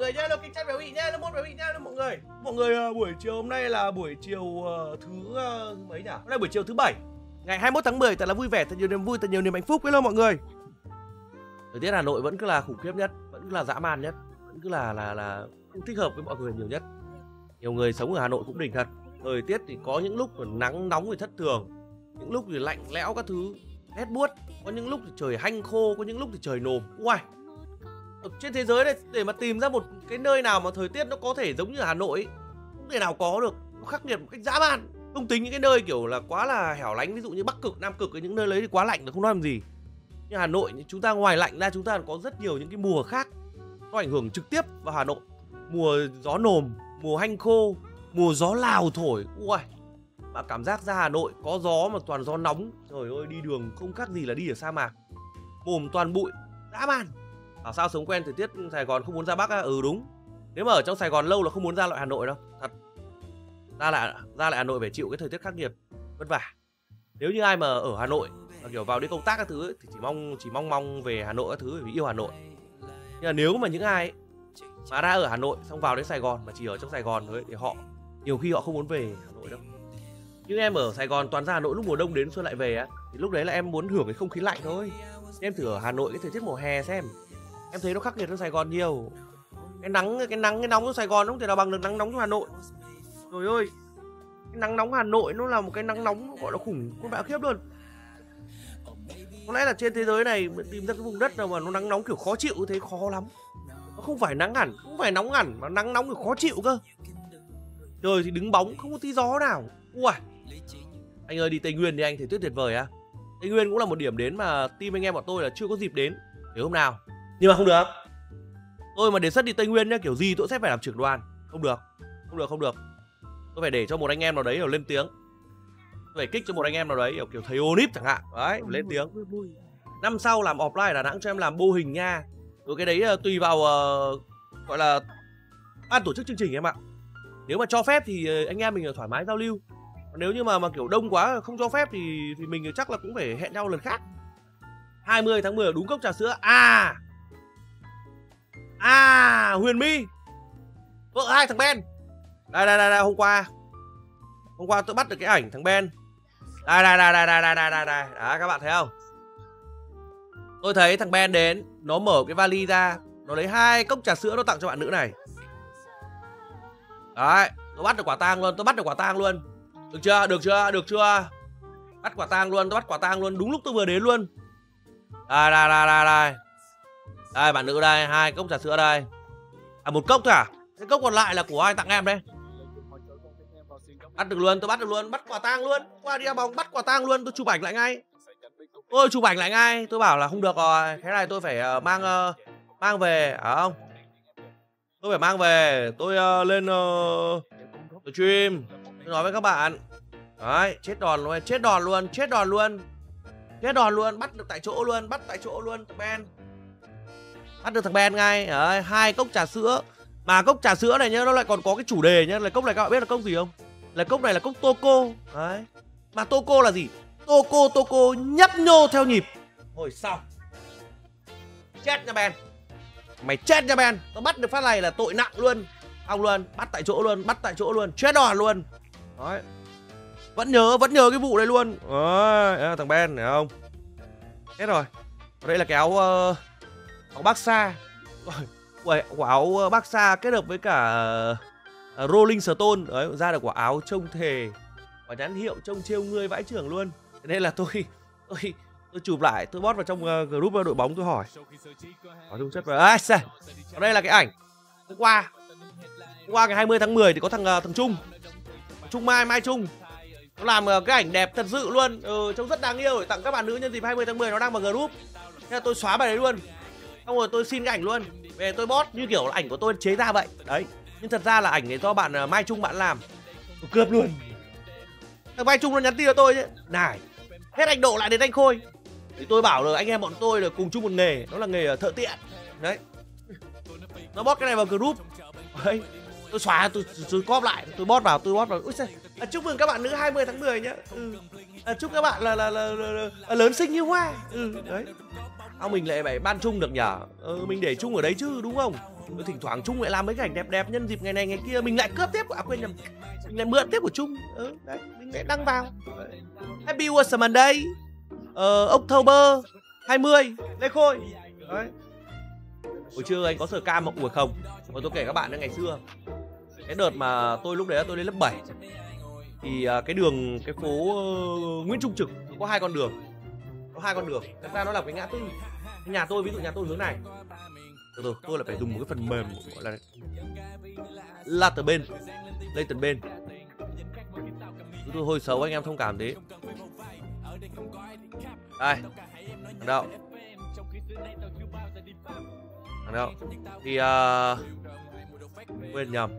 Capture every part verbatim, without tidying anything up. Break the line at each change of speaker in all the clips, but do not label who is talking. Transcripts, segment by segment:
người nhé. Hello kính chào béo bị nhé. Hello mốt béo bị nhé. Hello mọi người. Mọi người, buổi chiều hôm nay là buổi chiều uh, thứ uh, mấy nhỉ? Hôm nay buổi chiều thứ bảy, ngày hai mươi mốt tháng mười, thật là vui vẻ, thật nhiều niềm vui, thật nhiều niềm hạnh phúc. Hello mọi người. Thời tiết Hà Nội vẫn cứ là khủng khiếp nhất, vẫn cứ là dã man nhất, vẫn cứ là là là không thích hợp với mọi người nhiều nhất. Nhiều người sống ở Hà Nội cũng đỉnh thật. Thời tiết thì có những lúc nắng nóng thì thất thường, những lúc thì lạnh lẽo các thứ, rét buốt, có những lúc thì trời hanh khô, có những lúc thì trời nồm. Uầy, ở trên thế giới này để mà tìm ra một cái nơi nào mà thời tiết nó có thể giống như Hà Nội ấy, không thể nào có được. Nó khắc nghiệt một cách dã man. Không tính những cái nơi kiểu là quá là hẻo lánh, ví dụ như Bắc Cực, Nam Cực, những nơi lấy thì quá lạnh là không nói làm gì. như Hà Nội, chúng ta ngoài lạnh ra chúng ta có rất nhiều những cái mùa khác nó ảnh hưởng trực tiếp vào Hà Nội. Mùa gió nồm, mùa hanh khô, mùa gió Lào thổi. Ui, và cảm giác ra Hà Nội có gió mà toàn gió nóng. Trời ơi, đi đường không khác gì là đi ở sa mạc, mồm toàn bụi, dã man. Bảo sao sống quen thời tiết Sài Gòn không muốn ra Bắc á? Ừ đúng. Nếu mà ở trong Sài Gòn lâu là không muốn ra lại Hà Nội đâu. Thật. Ra lại ra lại Hà Nội phải chịu cái thời tiết khắc nghiệt, vất vả. Nếu như ai mà ở Hà Nội mà kiểu vào đi công tác các thứ ấy, thì chỉ mong chỉ mong mong về Hà Nội các thứ vì yêu Hà Nội. Nhưng mà nếu mà những ai ấy, mà ra ở Hà Nội xong vào đến Sài Gòn mà chỉ ở trong Sài Gòn thôi thì họ nhiều khi họ không muốn về Hà Nội đâu. Nhưng em ở Sài Gòn toàn ra Hà Nội lúc mùa đông đến xuân lại về á, thì lúc đấy là em muốn hưởng cái không khí lạnh thôi. Em thử ở Hà Nội cái thời tiết mùa hè xem, em thấy nó khắc nghiệt hơn Sài Gòn nhiều. Cái nắng cái nắng cái nóng của Sài Gòn không thể nào bằng được nắng nóng của Hà Nội. Trời ơi, cái nắng nóng Hà Nội nó là một cái nắng nóng gọi là khủng con bạo khiếp luôn. Có lẽ là trên thế giới này tìm ra cái vùng đất nào mà nó nắng nóng kiểu khó chịu thế khó lắm. Nó không phải nắng hẳn, không phải nóng hẳn mà nắng nóng kiểu khó chịu cơ. Trời thì đứng bóng không có tí gió nào. Ui, anh ơi đi Tây Nguyên đi anh, thời tiết tuyệt vời á. Tây Nguyên cũng là một điểm đến mà team anh em bọn tôi là chưa có dịp đến. Để hôm nào. Nhưng mà không được. Tôi mà đề xuất đi Tây Nguyên nhá, kiểu gì tôi sẽ phải làm trưởng đoàn. Không được, không được, không được. Tôi phải để cho một anh em nào đấy ở lên tiếng. Tôi phải kích cho một anh em nào đấy kiểu, kiểu thầy Onip chẳng hạn. Đấy, lên tiếng. Năm sau làm offline ở Đà Nẵng cho em làm mô hình nha. Rồi cái đấy uh, tùy vào uh, gọi là ban tổ chức chương trình em ạ. Nếu mà cho phép thì anh em mình thoải mái giao lưu. Còn nếu như mà mà kiểu đông quá không cho phép thì thì mình chắc là cũng phải hẹn nhau lần khác. hai mươi tháng mười đúng cốc trà sữa. À À Huyền My, vợ hai thằng Ben. Đây đây đây, đây. Hôm qua Hôm qua tôi bắt được cái ảnh thằng Ben. Đây đây đây đây đây đây đây đây đây. Đó các bạn thấy không? Tôi thấy thằng Ben đến, nó mở cái vali ra, nó lấy hai cốc trà sữa nó tặng cho bạn nữ này. Đấy, tôi bắt được quả tang luôn, tôi bắt được quả tang luôn. Được chưa? Được chưa? Được chưa? Bắt quả tang luôn, tôi bắt quả tang luôn, đúng lúc tôi vừa đến luôn. Đây đây đây đây đây. Đây bạn nữ đây, hai cốc trà sữa đây. À một cốc thôi à? Cái cốc còn lại là của ai tặng em đây? Bắt được luôn, tôi bắt được luôn, bắt quả tang luôn. Qua đi bóng bắt quả tang luôn, tôi chụp ảnh lại ngay. Tôi chụp ảnh lại ngay, tôi bảo là không được rồi, cái này tôi phải uh, mang uh, mang về, à không? Tôi phải mang về, tôi uh, lên uh, stream, tôi nói với các bạn. Đấy, chết đòn luôn, chết đòn luôn, chết đòn luôn. Chết đòn luôn, bắt được tại chỗ luôn, bắt tại chỗ luôn, thằng Ben. Bắt được thằng Ben ngay, đấy, hai cốc trà sữa. Mà cốc trà sữa này nhá, nó lại còn có cái chủ đề nhá, là cốc này các bạn biết là cốc gì không? Là cốc này là cốc Toco. Đấy. Mà Toco là gì? Toco Toco nhấp nhô theo nhịp. Hồi xong. Chết nha Ben. Mày chết nha Ben. Tao bắt được phát này là tội nặng luôn. Ông luôn, bắt tại chỗ luôn, bắt tại chỗ luôn, chết đòn luôn. Đấy. Vẫn nhớ, vẫn nhớ cái vụ đấy luôn. Đấy, thằng Ben thấy không? Hết rồi. Đây là cái áo uh, áo Barca. Ui, quả áo Barca kết hợp với cả uh, Rolling Stone. Đấy, ra được quả áo trông thề, quả nhãn hiệu trông trêu ngươi vãi trưởng luôn. Thế nên là tôi tôi tôi chụp lại, tôi post vào trong uh, group đội bóng, tôi hỏi. Hỏi chung chất vào. À, ở đây là cái ảnh hôm qua. Hôm qua ngày hai mươi tháng mười thì có thằng uh, thằng Trung. Trung Mai Mai Trung. Nó làm uh, cái ảnh đẹp thật sự luôn. Ừ, trông rất đáng yêu để tặng các bạn nữ nhân dịp hai mươi tháng mười, nó đang vào group. Thế là tôi xóa bài đấy luôn. Xong rồi tôi xin cái ảnh luôn. Về tôi post như kiểu là ảnh của tôi chế ra vậy. Đấy. Nhưng thật ra là ảnh này do bạn uh, Mai Trung bạn làm. Tôi cướp luôn. Thằng Mai Trung nó nhắn tin cho tôi chứ. Này, hết anh Độ lại đến anh Khôi. Thì tôi bảo là anh em bọn tôi là cùng chung một nghề, đó là nghề thợ tiện. Đấy. Nó post cái này vào group. Đấy. Tôi xóa, tôi, tôi copy lại, tôi post vào, tôi post vào. Ui, à, chúc mừng các bạn nữ hai mươi tháng mười nhá. Ừ. À, chúc các bạn là, là, là, là, là, là lớn xinh như hoa. Ừ, đấy. Ông mình lại phải ban chung được nhở. Ừ, mình để chung ở đấy chứ đúng không? Rồi thỉnh thoảng Trung lại làm mấy cảnh đẹp đẹp nhân dịp ngày này ngày kia, mình lại cướp tiếp của, à quên nhầm, mình lại mượn tiếp của Trung. Ừ, đấy, mình lại đăng vào. Đấy. Happy was Monday, uh, October hai mươi, Lê Khôi. Đấy. Buổi trưa anh có sờ cam mà ủa không? Mà tôi kể các bạn ngày xưa, cái đợt mà tôi lúc đấy tôi lên lớp bảy thì uh, cái đường cái phố uh, Nguyễn Trung Trực có hai con đường, có hai con đường. Thật ra nó là cái ngã tư. Nhà tôi, ví dụ nhà tôi hướng này, từ từ tôi là phải dùng một cái phần mềm gọi là là từ bên lên từ bên. Tôi hơi xấu anh em thông cảm thế. Đây, thằng Đậu, thằng Đậu thì uh, quên nhầm,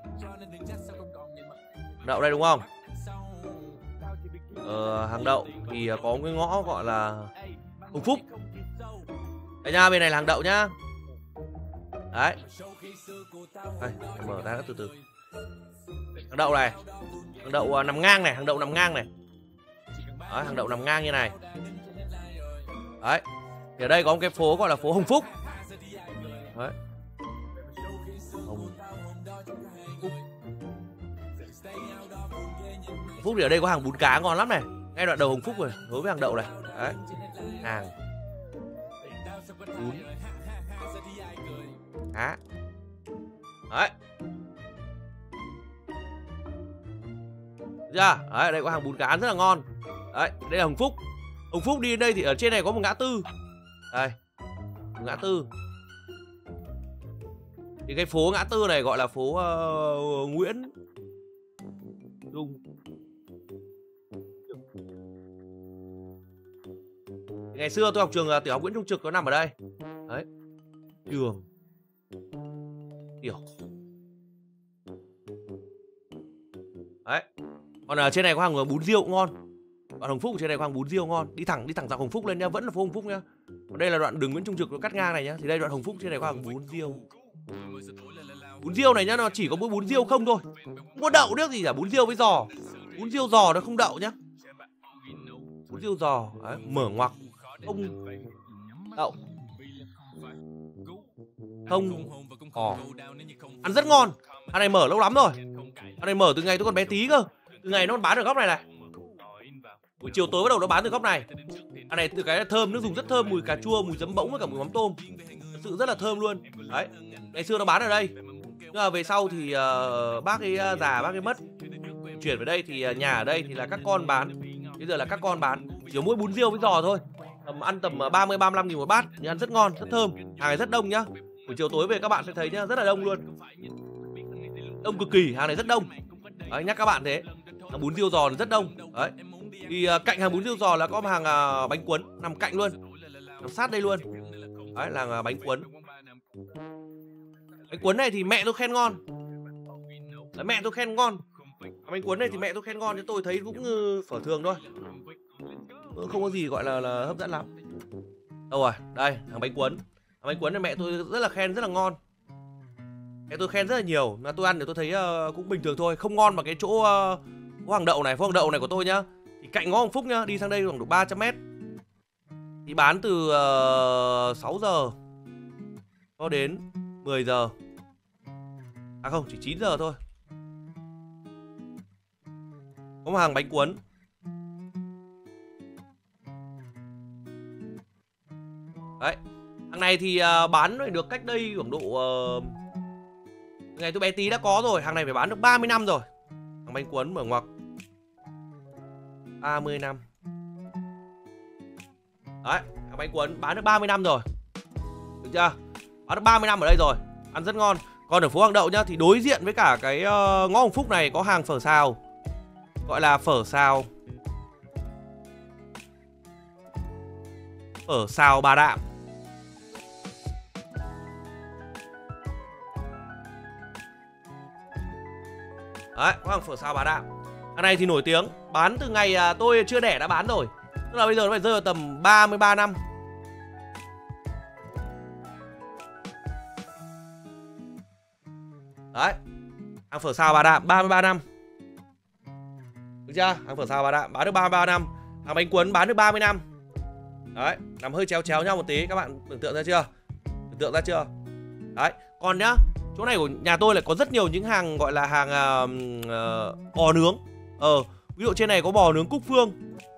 Đậu đây đúng không? Ờ, hàng Đậu thì có một cái ngõ gọi là Hồng Phúc. Đây nha, bên này là hàng Đậu nhá. Đấy. Đây, em mở ra từ từ. Hàng Đậu này, hàng Đậu uh, nằm ngang này, hàng Đậu nằm ngang này. Đấy, hàng Đậu nằm ngang như này. Đấy. Thì ở đây có một cái phố gọi là phố Hồng Phúc. Đấy. Hồng Phúc. Hồng Phúc thì ở đây có hàng bún cá ngon lắm này. Ngay đoạn đầu Hồng Phúc rồi, đối với hàng Đậu này. Đấy. Hàng bún cá. Đấy. Dạ, đấy, đây có hàng bún cá rất là ngon. Đấy, đây là Hồng Phúc. Hồng Phúc đi đến đây thì ở trên này có một ngã tư. Đây, một ngã tư. Thì cái phố ngã tư này gọi là phố uh, Nguyễn Trung. Ngày xưa tôi học trường uh, tiểu học Nguyễn Trung Trực, có nằm ở đây. Đấy, trường tiểu. Đấy. Còn ở trên này có hàng bún riêu cũng ngon. Đoạn Hồng Phúc trên này có hàng bún riêu ngon. Đi thẳng đi thẳng dọc Hồng Phúc lên nhá, vẫn là phố Hồng Phúc nhá. Còn đây là đoạn đường Nguyễn Trung Trực nó cắt ngang này nhá. Thì đây đoạn Hồng Phúc trên này có hàng bún riêu. Bún riêu này nhá, nó chỉ có mỗi bún riêu không thôi. Không có đậu nước gì cả, bún riêu với giò. Bún riêu giò nó không đậu nhá. Bún riêu giò, đấy, mở ngoặc không đậu. Không ỏ. Ăn rất ngon. Ăn này mở lâu lắm rồi. Ăn này mở từ ngày tôi còn bé tí cơ. Từ ngày nó bán ở góc này này. Buổi chiều tối bắt đầu nó bán từ góc này. Ăn này từ cái thơm, nước dùng rất thơm, mùi cà chua, mùi giấm bỗng với cả mùi mắm tôm. Thật sự rất là thơm luôn. Đấy. Ngày xưa nó bán ở đây. Nhưng mà về sau thì uh, bác ấy uh, già, bác ấy mất. Chuyển về đây thì uh, nhà ở đây thì là các con bán. Bây giờ là các con bán. Chỉ mỗi bún riêu với giò thôi. Tầm ăn tầm ba mươi ba mươi lăm nghìn một bát. Nhưng ăn rất ngon, rất thơm. Hàng này rất đông nhá. Buổi chiều tối về các bạn sẽ thấy nhá, rất là đông luôn. Đông cực kỳ, hàng này rất đông. Đấy, nhắc các bạn thế. Hàng bún riêu giò rất đông. Đấy. Thì uh, cạnh hàng bún riêu giò là có hàng uh, bánh cuốn nằm cạnh luôn. Nằm sát đây luôn. Đấy là uh, bánh cuốn. Bánh cuốn này thì mẹ tôi khen ngon. Đấy, mẹ tôi khen ngon. Bánh cuốn này thì mẹ tôi khen ngon, chứ tôi thấy cũng uh, phở thường thôi. Không có gì gọi là, là hấp dẫn lắm. Đâu rồi, đây, hàng bánh cuốn. Hàng bánh cuốn này mẹ tôi rất là khen, rất là ngon. Mẹ tôi khen rất là nhiều. Mà tôi ăn thì tôi thấy uh, cũng bình thường thôi. Không ngon bằng cái chỗ uh, phố hàng Đậu này. Phố hàng Đậu này của tôi nhá, thì cạnh ngõ Hồng Phúc nhá, đi sang đây khoảng độ ba trăm mét. Thì bán từ uh, sáu giờ cho đến mười giờ. À không, chỉ chín giờ thôi. Có một hàng bánh cuốn. Đấy. Hàng này thì uh, bán được cách đây khoảng độ uh, ngày tôi bé tí đã có rồi. Hàng này phải bán được ba mươi năm rồi. Hàng bánh cuốn mở ngoặc ba mươi năm. Đấy, hàng bánh cuốn bán được ba mươi năm rồi. Được chưa? Bán được ba mươi năm ở đây rồi. Ăn rất ngon. Còn ở phố hàng Đậu nhá, thì đối diện với cả cái uh, ngõ Hồng Phúc này có hàng phở xào. Gọi là phở xào. Phở xào Bà Đạm. Đấy, có hàng phở xào Bà Đạm. Hàng này thì nổi tiếng, bán từ ngày à, tôi chưa đẻ đã bán rồi. Tức là bây giờ nó phải rơi vào tầm ba mươi ba năm. Đấy, hàng phở xào Bà Đạm ba mươi ba năm. Được chưa? Hàng phở xào Bà Đạm bán được ba mươi ba năm. Hàng bánh cuốn bán được ba mươi năm. Đấy, nằm hơi chéo chéo nhau một tí. Các bạn tưởng tượng ra chưa? Tưởng tượng ra chưa? Đấy, Còn nhá, chỗ này của nhà tôi lại có rất nhiều những hàng gọi là hàng uh, uh, bò nướng. Ờ, ví dụ trên này có bò nướng Cúc Phương.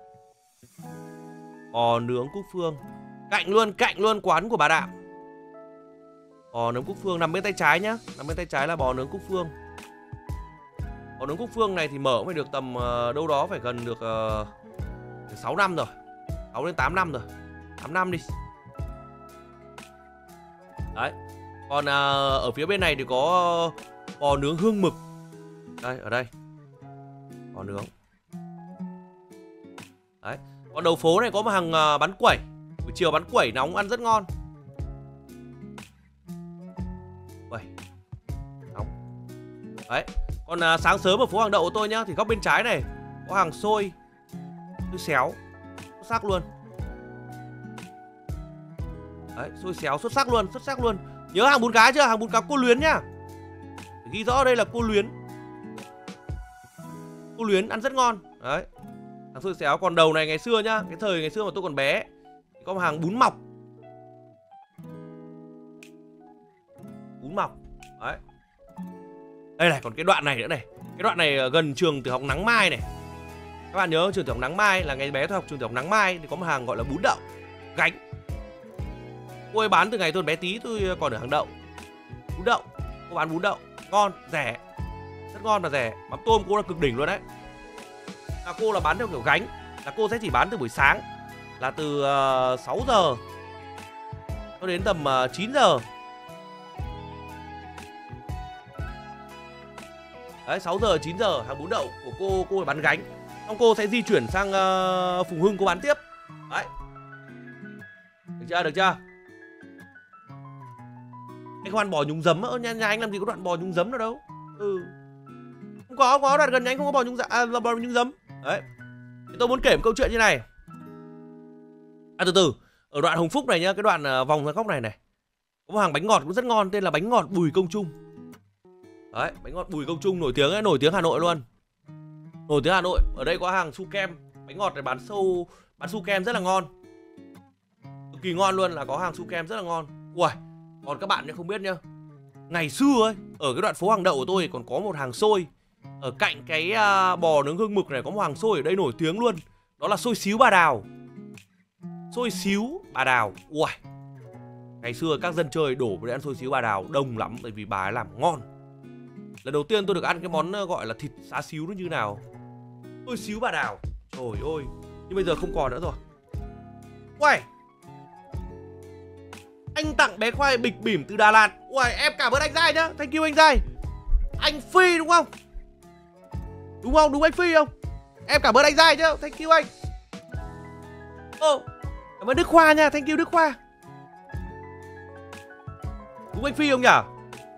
Bò nướng Cúc Phương. Cạnh luôn, cạnh luôn quán của bà Đạm. Bò nướng Cúc Phương nằm bên tay trái nhá. Nằm bên tay trái là bò nướng Cúc Phương. Bò nướng Cúc Phương này thì mở cũng phải được tầm uh, đâu đó phải gần được uh, sáu năm rồi. sáu đến tám năm rồi. tám năm đi. Đấy. Còn uh, ở phía bên này thì có uh, bò nướng Hương Mực. Đây, ở đây. Bò nướng. Đấy. Còn đầu phố này có một hàng uh, bán quẩy. Buổi chiều bán quẩy nóng ăn rất ngon. Quẩy nóng. Đấy. Còn uh, sáng sớm ở phố hàng đậu của tôi nhá, thì góc bên trái này có hàng xôi, xôi xéo, xuất sắc luôn. Đấy, xôi xéo xuất sắc luôn, xuất sắc luôn. Nhớ hàng bún cá chưa? Hàng bún cá Cô Luyến nhá. Ghi rõ đây là Cô Luyến. Cô Luyến ăn rất ngon. Đấy. Hàng xôi xéo. Còn đầu này ngày xưa nhá, cái thời ngày xưa mà tôi còn bé, có một hàng bún mọc. Bún mọc. Đấy. Đây này, còn cái đoạn này nữa này. Cái đoạn này gần trường tiểu học Nắng Mai này. Các bạn nhớ trường tiểu học Nắng Mai là ngày bé tôi học trường tiểu học Nắng Mai thì có một hàng gọi là bún đậu gánh. Cô ấy bán từ ngày tôi bé tí tôi còn ở hàng đậu. Bún đậu. Cô bán bún đậu. Ngon, rẻ. Rất ngon và rẻ. Mắm tôm cô là cực đỉnh luôn đấy. Là cô là bán theo kiểu gánh. Là cô sẽ chỉ bán từ buổi sáng. Là từ uh, sáu giờ cho đến tầm uh, chín giờ. Đấy, sáu giờ chín giờ hàng bún đậu của cô cô bán gánh. Xong cô sẽ di chuyển sang uh, Phùng Hưng cô bán tiếp. Đấy. Được chưa? Được chưa? Anh không ăn bò nhúng giấm á, nhà, nhà anh làm gì có đoạn bò nhúng giấm nữa đâu. Ừ. Không có, không có đoạn gần nhà anh không có bò nhúng giấm, à, bò nhúng giấm. Đấy. Thì tôi muốn kể một câu chuyện như này. À từ từ, ở đoạn Hồng Phúc này nhá, cái đoạn uh, vòng ra góc này này. Có một hàng bánh ngọt cũng rất ngon tên là bánh ngọt Bùi Công Trung. Đấy, bánh ngọt Bùi Công Trung nổi tiếng ấy, nổi tiếng Hà Nội luôn. Nổi tiếng Hà Nội. Ở đây có hàng su kem, bánh ngọt này bán sâu, bán su kem rất là ngon. Cực kỳ ngon luôn, là có hàng su kem rất là ngon. Ui, còn các bạn không biết nhá. Ngày xưa ấy, ở cái đoạn phố hàng đậu của tôi còn có một hàng xôi. Ở cạnh cái uh, bò nướng Hương Mực này có một hàng xôi ở đây nổi tiếng luôn. Đó là xôi xíu Bà Đào. Xôi xíu Bà Đào. Ui, ngày xưa các dân chơi đổ về ăn xôi xíu Bà Đào đông lắm. Bởi vì bà ấy làm ngon. Lần đầu tiên tôi được ăn cái món gọi là thịt xá xíu nó như nào. Xôi xíu Bà Đào. Trời ơi. Nhưng bây giờ không còn nữa rồi. Uầy, anh tặng bé khoai bịch bỉm từ Đà Lạt. Uầy, em cảm ơn anh Giai nhá. Thank you anh Giai. Anh Phi đúng không? Đúng không? Đúng anh Phi không? Em cảm ơn anh Giai nhá. Thank you anh. Ô, cảm ơn Đức Khoa nha. Thank you Đức Khoa. Đúng anh Phi không nhỉ?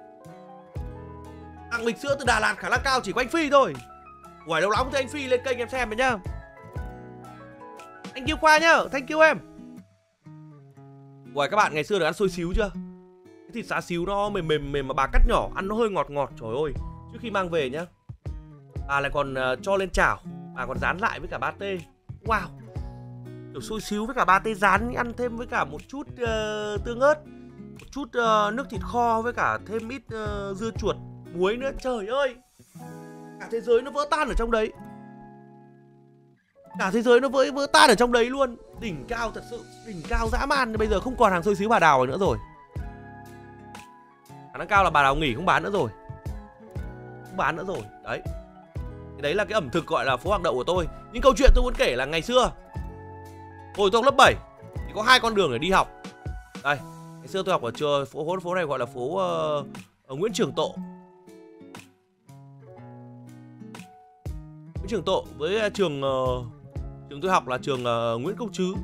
Tặng bịch sữa từ Đà Lạt khả năng cao chỉ có anh Phi thôi. Uầy, lâu lắm không thấy anh Phi lên kênh em xem rồi nhá. Thank you Khoa nhá. Thank you em. Uầy, các bạn ngày xưa được ăn xôi xíu chưa? Cái thịt xá xíu nó mềm mềm mềm mà bà cắt nhỏ, ăn nó hơi ngọt ngọt. Trời ơi. Trước khi mang về nhá, bà lại còn uh, cho lên chảo. Bà còn rán lại với cả ba tê. Wow. Kiểu xôi xíu với cả ba tê rán, ăn thêm với cả một chút uh, tương ớt, một chút uh, nước thịt kho với cả thêm ít uh, dưa chuột, muối nữa. Trời ơi, cả thế giới nó vỡ tan ở trong đấy. Cả thế giới nó vỡ, vỡ tan ở trong đấy luôn. Đỉnh cao thật sự, đỉnh cao dã man. Bây giờ không còn hàng xôi xíu Bà Đào nữa rồi. Khả năng cao là Bà Đào nghỉ không bán nữa rồi. Không bán nữa rồi. Đấy. Thì đấy là cái ẩm thực gọi là phố hàng đậu của tôi. Nhưng câu chuyện tôi muốn kể là ngày xưa hồi tôi học lớp bảy thì có hai con đường để đi học. Đây, ngày xưa tôi học ở trường phố phố này gọi là phố uh, ở Nguyễn Trường Tộ. Nguyễn Trường Tộ với trường uh, trường tôi học là trường uh, Nguyễn Công Trứ.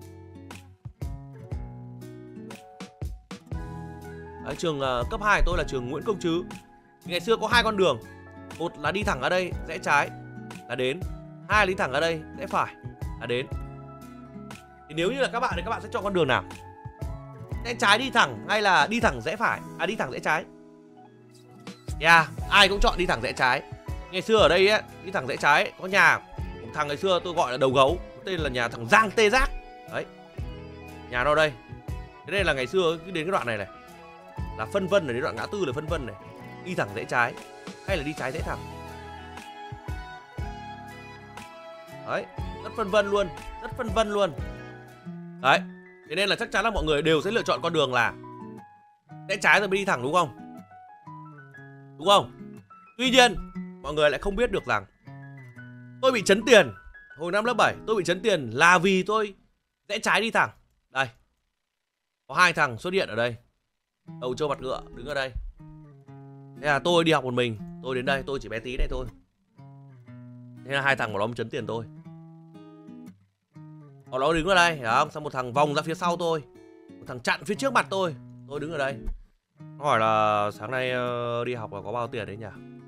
Đấy, trường uh, cấp hai tôi là trường Nguyễn Công Trứ. Ngày xưa có hai con đường. Một là đi thẳng ở đây, rẽ trái là đến. Hai là đi thẳng ở đây, rẽ phải là đến. Thì nếu như là các bạn thì các bạn sẽ chọn con đường nào? Rẽ trái đi thẳng hay là đi thẳng rẽ phải? À, đi thẳng rẽ trái. Yeah, ai cũng chọn đi thẳng rẽ trái. Ngày xưa ở đây ấy, đi thẳng rẽ trái có nhà một thằng ngày xưa tôi gọi là đầu gấu, tên là nhà thằng Giang Tê Giác. Đấy, nhà nó đây. Thế đây là ngày xưa cứ đến cái đoạn này này là phân vân này, đến đoạn ngã tư là phân vân này, đi thẳng rẽ trái hay là đi trái rẽ thẳng. Đấy, rất phân vân luôn, rất phân vân luôn. Đấy, thế nên là chắc chắn là mọi người đều sẽ lựa chọn con đường là rẽ trái rồi mới đi thẳng, đúng không? Đúng không? Tuy nhiên, mọi người lại không biết được rằng tôi bị chấn tiền hồi năm lớp bảy, tôi bị chấn tiền là vì tôi rẽ trái đi thẳng. Đây, có hai thằng xuất hiện ở đây, đầu trâu mặt ngựa đứng ở đây. Thế là tôi đi học một mình, tôi đến đây, tôi chỉ bé tí này thôi. Thế là hai thằng của nó chấn tiền tôi. Họ nó đứng ở đây, hiểu không? Xong một thằng vòng ra phía sau tôi, một thằng chặn phía trước mặt tôi. Tôi đứng ở đây. Nó hỏi là sáng nay uh, đi học là có bao tiền đấy nhỉ?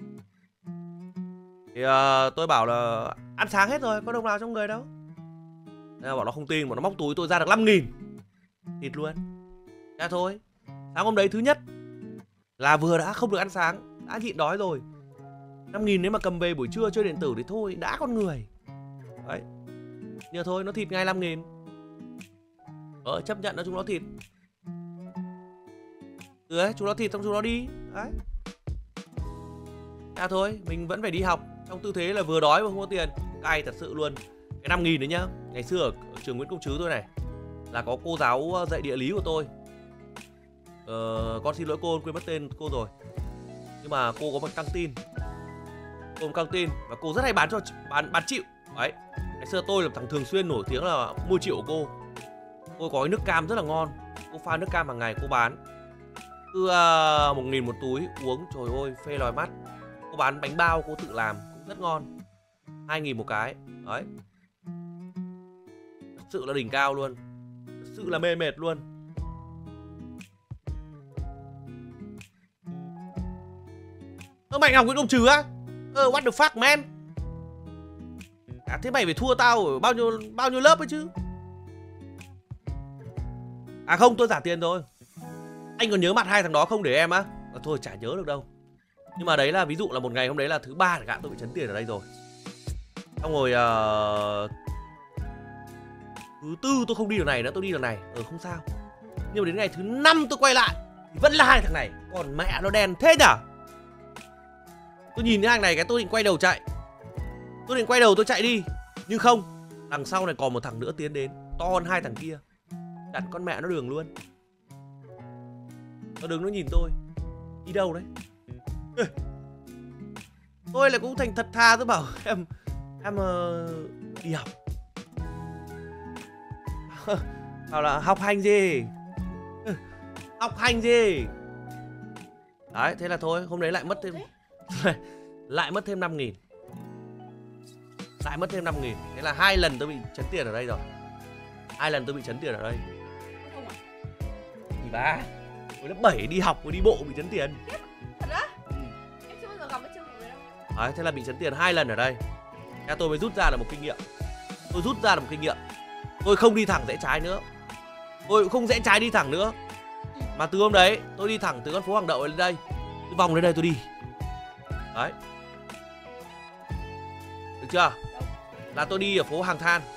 Thì uh, tôi bảo là ăn sáng hết rồi, có đồng nào trong người đâu. Thế là bọn nó không tin, bọn nó móc túi tôi ra được năm nghìn. Thịt luôn. Thế thôi. Sáng hôm đấy thứ nhất là vừa đã không được ăn sáng, đã nhịn đói rồi. năm nghìn nếu mà cầm về buổi trưa chơi điện tử thì thôi, đã con người. Đấy. Nhưng thôi, nó thịt ngay năm nghìn. Ờ, chấp nhận nó chúng nó thịt. Ừ đấy, chúng nó thịt xong chúng nó đi. Đấy. À thôi, mình vẫn phải đi học trong tư thế là vừa đói mà không có tiền. Cay thật sự luôn. Cái năm nghìn đấy nhá. Ngày xưa ở, ở trường Nguyễn Công Trứ tôi này, là có cô giáo dạy địa lý của tôi. Ờ, con xin lỗi cô, quên mất tên cô rồi. Nhưng mà cô có một căng tin. Cô có một căng tin và cô rất hay bán cho bán bán chịu. Đấy. Ngày xưa tôi là thằng thường xuyên nổi tiếng là mua chịu của cô. Cô có cái nước cam rất là ngon. Cô pha nước cam hàng ngày cô bán. Cứ uh, một nghìn một túi uống, trời ơi, phê lòi mắt. Cô bán bánh bao cô tự làm cũng rất ngon. Hai nghìn một cái. Đấy. Thật sự là đỉnh cao luôn. Thật sự là mê mệt luôn. Ơ mày học Nguyễn Công Trứ á? Ờ, what the fuck man? À, thế mày phải thua tao ở bao nhiêu bao nhiêu lớp ấy chứ? À không, tôi giả tiền thôi. Anh còn nhớ mặt hai thằng đó không để em á? À, thôi chả nhớ được đâu. Nhưng mà đấy là ví dụ là một ngày hôm đấy là thứ ba cả tôi bị chấn tiền ở đây rồi. Xong rồi uh... thứ tư tôi không đi đường này nữa, tôi đi đường này. Ừ không sao. Nhưng mà đến ngày thứ năm tôi quay lại thì vẫn là hai thằng này. Còn mẹ nó đen thế nhở? Tôi nhìn cái hàng này cái tôi định quay đầu chạy. Tôi định quay đầu tôi chạy đi. Nhưng không, đằng sau này còn một thằng nữa tiến đến, to hơn hai thằng kia. Chặn con mẹ nó đường luôn. Nó đứng nó nhìn tôi. Đi đâu đấy? Tôi lại cũng thành thật tha, tôi bảo em Em uh, đi học. Bảo là học hành gì? Học hành gì? Đấy, thế là thôi, hôm đấy lại mất thêm lại mất thêm năm nghìn. Lại mất thêm năm nghìn. Thế là hai lần tôi bị chấn tiền ở đây rồi. Hai lần tôi bị chấn tiền ở đây. Thì ba hồi lớp bảy đi học, đi bộ bị chấn tiền.
Thật á? Ừ. Em chưa bao giờ gặp cái trường hợp đấy đâu.
Đấy, thế là bị chấn tiền hai lần ở đây. Thế tôi mới rút ra được một kinh nghiệm. Tôi rút ra được một kinh nghiệm. Tôi không đi thẳng rẽ trái nữa. Tôi cũng không rẽ trái đi thẳng nữa. Mà từ hôm đấy tôi đi thẳng từ con phố Hoàng Đậu lên đây, tôi vòng lên đây tôi đi. Đấy. Được chưa? Là tôi đi ở phố Hàng Than.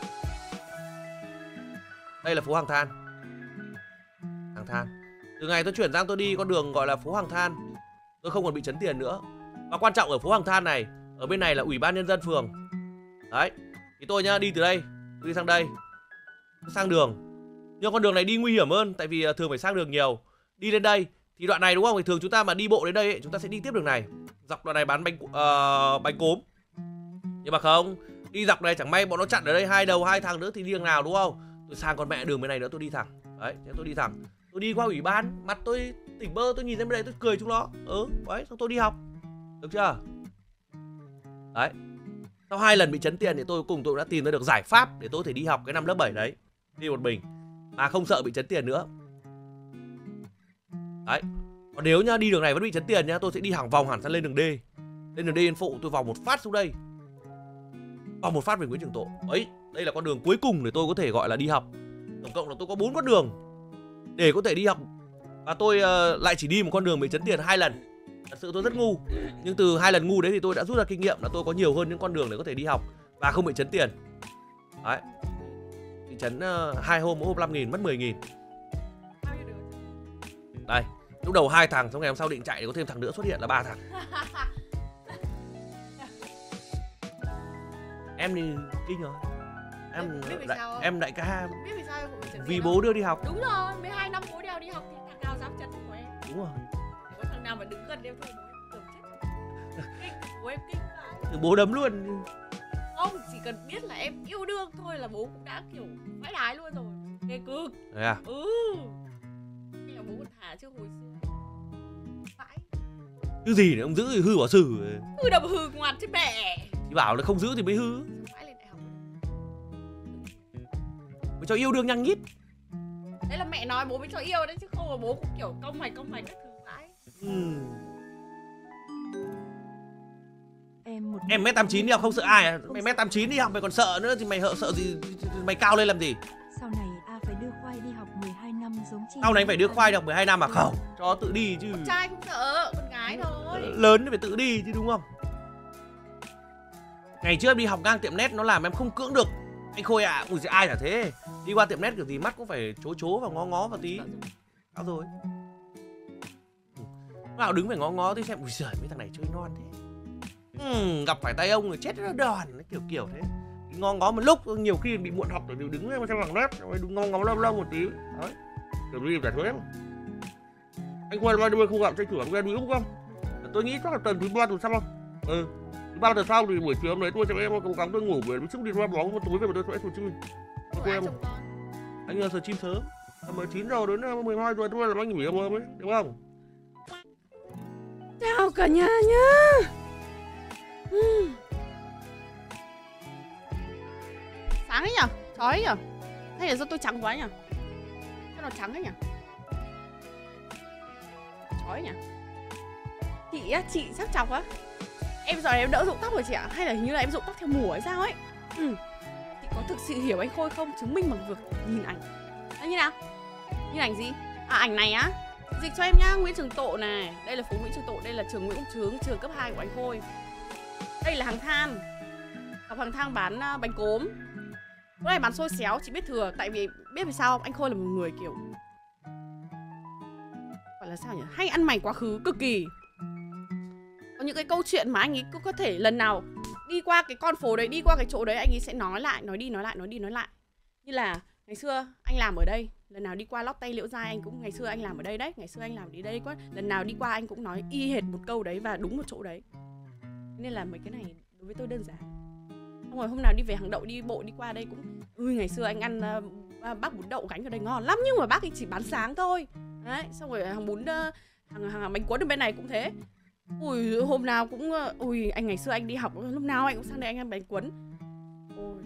Đây là phố Hàng Than. Hàng Than. Từ ngày tôi chuyển sang tôi đi con đường gọi là phố Hàng Than, tôi không còn bị chấn tiền nữa. Và quan trọng ở phố Hàng Than này, ở bên này là Ủy ban Nhân dân phường. Đấy. Thì tôi nhá, đi từ đây, tôi đi sang đây, sang đường. Nhưng con đường này đi nguy hiểm hơn, tại vì thường phải sang đường nhiều. Đi lên đây thì đoạn này đúng không? Thì thường chúng ta mà đi bộ đến đây ấy, chúng ta sẽ đi tiếp đường này. Dọc đoạn này bán bánh uh, bánh cốm. Nhưng mà không, đi dọc này chẳng may bọn nó chặn ở đây hai đầu hai thằng nữa thì đi đường nào đúng không? Tôi sang con mẹ đường bên này nữa tôi đi thẳng. Đấy, thế tôi đi thẳng. Tôi đi qua ủy ban, mặt tôi tỉnh bơ, tôi nhìn lên bên đây tôi cười chúng nó. Ừ, đấy, xong tôi đi học. Được chưa? Đấy. Sau hai lần bị chấn tiền thì tôi cùng tôi đã tìm ra được giải pháp để tôi có thể đi học cái năm lớp bảy đấy. Đi một mình mà không sợ bị chấn tiền nữa. Đấy. Còn nếu nhá, đi đường này vẫn bị chấn tiền nhá, tôi sẽ đi hàng vòng hẳn sang lên đường D. Lên đường D Yên Phụ tôi vòng một phát xuống đây. Vòng một phát về Nguyễn Trường Tộ. Ấy, đây là con đường cuối cùng để tôi có thể gọi là đi học. Tổng cộng là tôi có bốn con đường để có thể đi học. Và tôi uh, lại chỉ đi một con đường bị chấn tiền hai lần. Thật sự tôi rất ngu. Nhưng từ hai lần ngu đấy thì tôi đã rút ra kinh nghiệm là tôi có nhiều hơn những con đường để có thể đi học và không bị chấn tiền. Đấy. Thì chấn uh, hai hôm, mỗi hôm năm nghìn, mất mười nghìn. Đây, Lúc đầu hai thằng, xong ngày hôm sau định chạy thì có thêm thằng nữa xuất hiện là ba thằng. Em thì kinh rồi. Em
Biết vì
đại,
sao không?
em đại ca
Biết vì sao em không bị trượt
vì
xe
bố
không?
đưa đi học.
Đúng rồi, mười hai năm bố đeo đi học thì thằng nào dám chấn của em.
Đúng rồi.
Có thằng nào mà đứng gần em thôi bố em tưởng chết. Kinh, bố em kinh vậy.
Từ bố đấm luôn.
Không, chỉ cần biết là em yêu đương thôi là bố cũng đã kiểu vãi đái luôn rồi. Ghê cực.
Đấy à?
Ừ. Nên là bố còn thả chứ hồi xưa. Vãi.
Cái gì nữa, ông giữ thì hư bỏ xử.
Hư đập hư ngoặt chứ mẹ.
Thì bảo là không giữ thì mới hư.
Vãi lên đại học.
Mới cho yêu đương nhăng nhít.
Đấy là mẹ nói bố mới cho yêu đấy chứ không là bố cũng kiểu cong mày cong mày các thứ vãi.
Ừ.
Em một
Em mét tám chín đi học không sợ ai à? Mày mét tám chín đi học mày còn sợ nữa thì mày sợ sợ gì? Mày cao lên làm gì?
sau này A phải đưa Khoai đi học mười hai năm giống chị.
Sau này phải đưa Khoai đi học mười hai năm mà không? Cho tự đi chứ.
Con trai không sợ, con gái thôi.
Lớn thì phải tự đi chứ đúng không? Ngày trước em đi học ngang tiệm nét nó làm em không cưỡng được. Anh Khôi ạ, à, ui giời, ai chả thế. Đi qua tiệm nét kiểu gì mắt cũng phải chố chố và ngó ngó vào tí. Sao rồi? Lúc nào đứng phải ngó ngó tí xem, ui giời mấy thằng này chơi non thế. Ừ, gặp phải tay ông rồi chết nó đòn, kiểu kiểu thế. Ngó ngó một lúc, nhiều khi bị muộn học rồi đứng xem bằng nét, rồi ngó ngó lâu lâu một tí. Đấy, kiểu đi giải thoát. Anh Khôi bao nhiêu không gặp tranh thủ em quen đúng không? Tôi nghĩ chắc là tuần thứ ba tuần sau không? Ừ. Thứ ba tuần sau thì buổi chiều hôm đấy tôi cho em cố gắng tôi ngủ về trước đi ra bóng một tối về mà tôi sẽ chơi.
Của
Cô
ai
em.
chồng con?
Anh giờ chim sớm. Tầm chín giờ đến mười hai giờ tôi làm anh nghỉ em ấy, đúng không?
Chào cả nhà nhá. uhm. Sáng ấy nhở? Chói ấy nhở? Hay là do tôi trắng quá nhở? Cho nó trắng ấy nhở? Chói nhở? Chị á, chị sắc chọc á. Em giờ này em đỡ rụng tóc rồi chị ạ? Hay là hình như là em rụng tóc theo mùa hay sao ấy? Ừ. Chị có thực sự hiểu anh Khôi không? Chứng minh bằng việc nhìn ảnh. Nó như nào? Nhìn ảnh gì? À ảnh này á. Dịch cho em nhá, Nguyễn Trường Tộ này. Đây là phố Nguyễn Trường Tộ, đây là trường Nguyễn Công Trướng, trường cấp hai của anh Khôi. Đây là hàng than. Gặp hàng than bán uh, bánh cốm. Cái này bán xôi xéo, chị biết thừa. Tại vì biết vì sao không? Anh Khôi là một người kiểu gọi là sao nhỉ? Hay ăn mày quá khứ, cực kỳ. Có những cái câu chuyện mà anh ấy cứ có thể lần nào đi qua cái con phố đấy, đi qua cái chỗ đấy, anh ấy sẽ nói lại, nói đi nói lại, nói đi nói lại. Như là ngày xưa anh làm ở đây, lần nào đi qua Lót Tay Liễu Giai anh cũng ngày xưa anh làm ở đây đấy, ngày xưa anh làm đi đây quá. Lần nào đi qua anh cũng nói y hệt một câu đấy và đúng một chỗ đấy. Nên là mấy cái này đối với tôi đơn giản. Xong rồi hôm nào đi về Hàng Đậu đi bộ đi qua đây cũng ui ngày xưa anh ăn uh, bác bún đậu gánh ở đây ngon lắm nhưng mà bác ấy chỉ bán sáng thôi. Đấy, xong rồi hàng bún uh, hàng, hàng bánh cuốn ở bên này cũng thế. Ui hôm nào cũng uh, ui anh ngày xưa anh đi học lúc nào anh cũng sang đây anh ăn bánh cuốn. Ôi.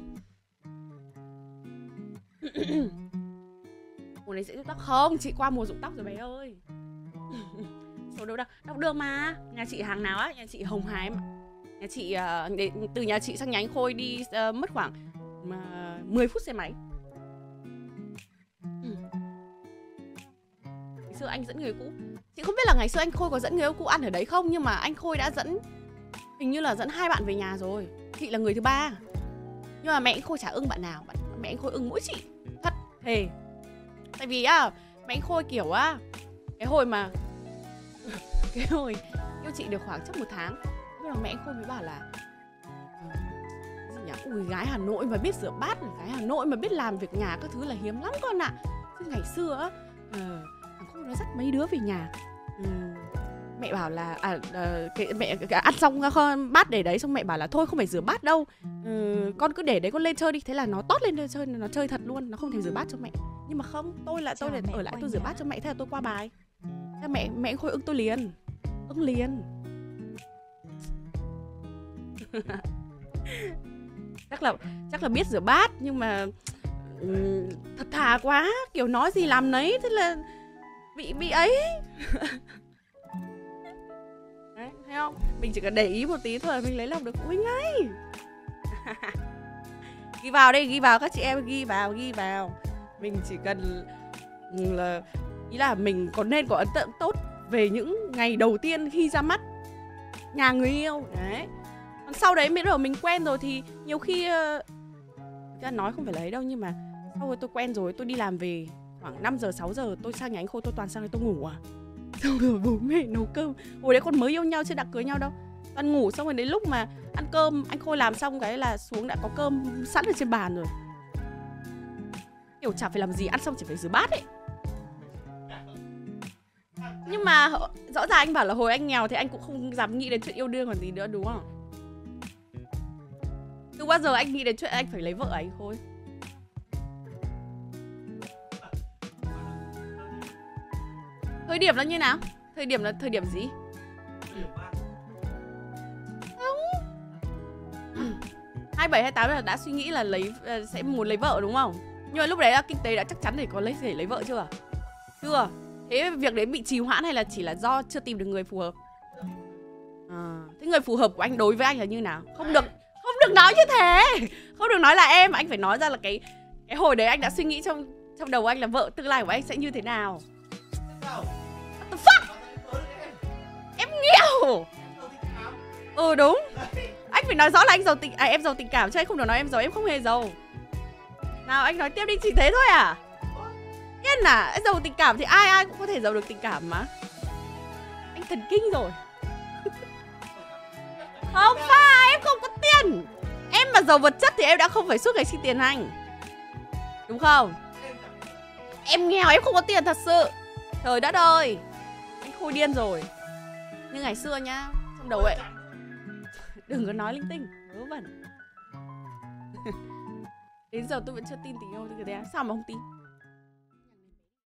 Mùa này sẽ rụng tóc không? Chị qua mùa rụng tóc rồi bé ơi. Số đâu đâu, đọc được mà. Nhà chị hàng nào á? Nhà chị Hồng Hải mà. Nhà chị uh, để, từ nhà chị sang nhà anh Khôi đi uh, mất khoảng uh, mười phút xe máy. Ngày xưa anh dẫn người cũ. Chị không biết là ngày xưa anh Khôi có dẫn người yêu cũ ăn ở đấy không, nhưng mà anh Khôi đã dẫn hình như là dẫn hai bạn về nhà rồi. Chị là người thứ ba. Nhưng mà mẹ anh Khôi chả ưng bạn nào, mẹ anh Khôi ưng mỗi chị. Thật thề. Tại vì á, mẹ anh Khôi kiểu á, cái hồi mà cái hồi yêu chị được khoảng chắc một tháng, nhưng mà mẹ anh Khôi mới bảo là gì nhỉ? Ui gái Hà Nội mà biết rửa bát, gái Hà Nội mà biết làm việc nhà các thứ là hiếm lắm con ạ. Chứ ngày xưa á, uh, thằng Khôi nó dắt mấy đứa về nhà. Um, mẹ bảo là à, uh, cái, mẹ cái, ăn xong con bát để đấy, xong mẹ bảo là thôi không phải rửa bát đâu, uh, con cứ để đấy con lên chơi đi. Thế là nó tót lên đây chơi, nó chơi thật luôn, nó không thèm rửa bát cho mẹ. Nhưng mà không, tôi là tôi là ở lại tôi rửa bát cho mẹ, thế là tôi qua bài. Thế mẹ mẹ anh Khôi ưng tôi liền, ưng liền. chắc là chắc là biết rửa bát nhưng mà um, thật thà quá, kiểu nói gì làm nấy, thế là bị bị ấy. Đấy, thấy không? Mình chỉ cần để ý một tí thôi mình lấy lòng được phụ huynh ngay. Ghi vào đây, ghi vào các chị em, ghi vào, ghi vào. Mình chỉ cần là ý là mình còn nên có ấn tượng tốt về những ngày đầu tiên khi ra mắt nhà người yêu. Đấy. Còn sau đấy mới đầu mình quen rồi thì nhiều khi uh, nói không phải lấy đâu, nhưng mà sau rồi tôi quen rồi, tôi đi làm về khoảng năm giờ sáu giờ tôi sang nhà anh Khôi tôi toàn sang đây tôi ngủ à. Xong rồi bố mẹ nấu cơm. Hồi đấy còn mới yêu nhau chưa đã cưới nhau đâu. Toàn ngủ xong rồi đến lúc mà ăn cơm anh Khôi làm xong cái là xuống đã có cơm sẵn ở trên bàn rồi. Kiểu chả phải làm gì, ăn xong chỉ phải rửa bát ấy. Nhưng mà rõ ràng anh bảo là hồi anh nghèo thì anh cũng không dám nghĩ đến chuyện yêu đương còn gì nữa đúng không? Từ bao giờ anh nghĩ đến chuyện anh phải lấy vợ anh Khôi? Thời điểm nó như nào? Thời điểm là thời điểm gì? Không. hai bảy hai tám là đã suy nghĩ là lấy sẽ muốn lấy vợ đúng không? Nhưng mà lúc đấy là kinh tế đã chắc chắn để có lấy thể lấy vợ chưa? Chưa. Thế việc đấy bị trì hoãn hay là chỉ là do chưa tìm được người phù hợp? À, thế người phù hợp của anh đối với anh là như nào? Không được không được nói như thế. Không được nói là em, anh phải nói ra là cái cái hồi đấy anh đã suy nghĩ trong trong đầu anh là vợ tương lai của anh sẽ như thế nào. What the fuck? Em nghèo. Ừ đúng. Anh phải nói rõ là anh giàu tình à, em giàu tình cảm chứ anh không được nói em giàu, em không hề giàu. Nào anh nói tiếp đi, chỉ thế thôi à? Yên à, anh giàu tình cảm thì ai ai cũng có thể giàu được tình cảm mà. Anh thần kinh rồi. Không phải, em không có tiền. Em mà giàu vật chất thì em đã không phải suốt ngày xin tiền anh. Đúng không? Em nghèo, em không có tiền thật sự. Trời đất ơi, anh Khôi điên rồi. Như ngày xưa nhá, trong đầu ấy. Đừng có nói linh tinh, vớ vẩn. Đến giờ tôi vẫn chưa tin tình yêu. Sao mà không tin?